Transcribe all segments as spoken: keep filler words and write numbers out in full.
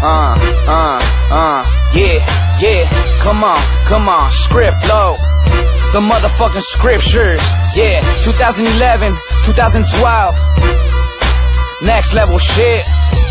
uh, uh, uh, yeah, yeah, come on, come on, script low, the motherfucking scriptures, yeah, twenty eleven, twenty twelve, next level shit,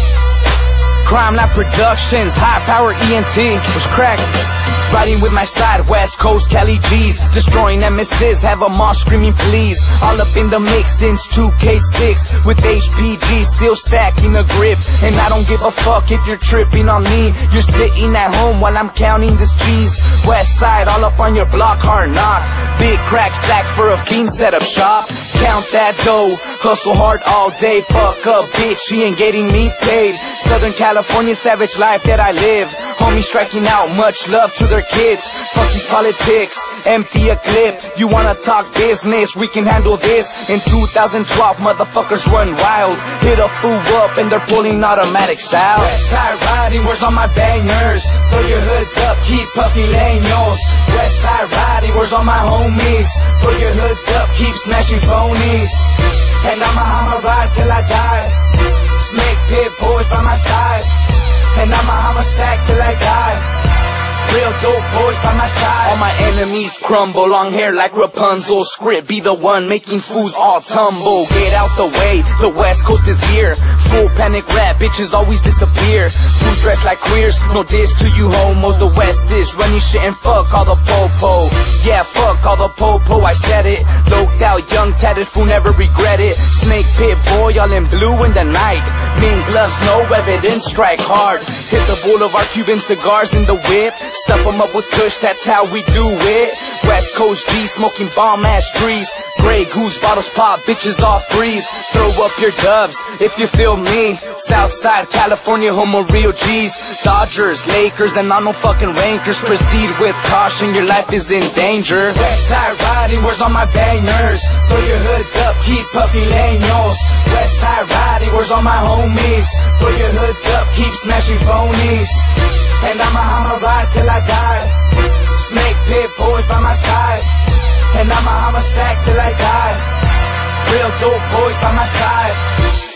Crime Lab Productions, high power E N T, was cracking. Riding with my side, West Coast Cali G's, destroying nemesis, have them all screaming please. All up in the mix since two K six, with H P G still stacking a grip. And I don't give a fuck if you're tripping on me, you're sitting at home while I'm counting this G's. West side, all up on your block, hard knock. Big crack stack for a fiend set up shop. Count that dough, hustle hard all day. Fuck up bitch, she ain't getting me paid. Southern California savage life that I live. Homies striking out, much love to their kids. Fuck these politics, empty a clip. You wanna talk business, we can handle this. In two thousand twelve, motherfuckers run wild. Hit a fool up and they're pulling automatics out. Westside riding, where's all my bangers? Throw your hoods up, keep puffy leños. Westside riding, where's all my homies? Throw your hoods up, keep smashing phonies. And I'ma, I'ma ride till I die. Snake pit boys by my side. And I'ma, I'ma stack till I die. Real dope boys by my side. All my enemies crumble, long hair like Rapunzel. Script be the one making fools all tumble. Get out the way, the West Coast is here. Full panic rap, bitches always disappear. Fools dressed like queers, no diss to you homos. The West is running shit and fuck all the popo. Yeah, fuck all the popo, I said it. Loped out, young, tatted fool, never regret it. Snake pit boy, all in blue in the night. Mink gloves, no evidence, strike hard. Hit the boulevard, Cuban cigars in the whip. Stuff them up with kush, that's how we do it. West Coast G, smoking bomb ass trees. Grey Goose bottles pop, bitches all freeze. Throw up your dubs, if you feel me. Southside California, home of real G's. Dodgers, Lakers, and on no fucking rankers. Proceed with caution, your life is in danger. Westside riding, where's all my bangers? Throw your hoods up, keep puffy leños. Westside riding, where's all my homies? Throw your hoods up, keep smashing phonies. And I'ma, I'ma ride till I die. Snake pit boys by my side. And I'ma, I'ma stack till I die. Real dope boys by my side.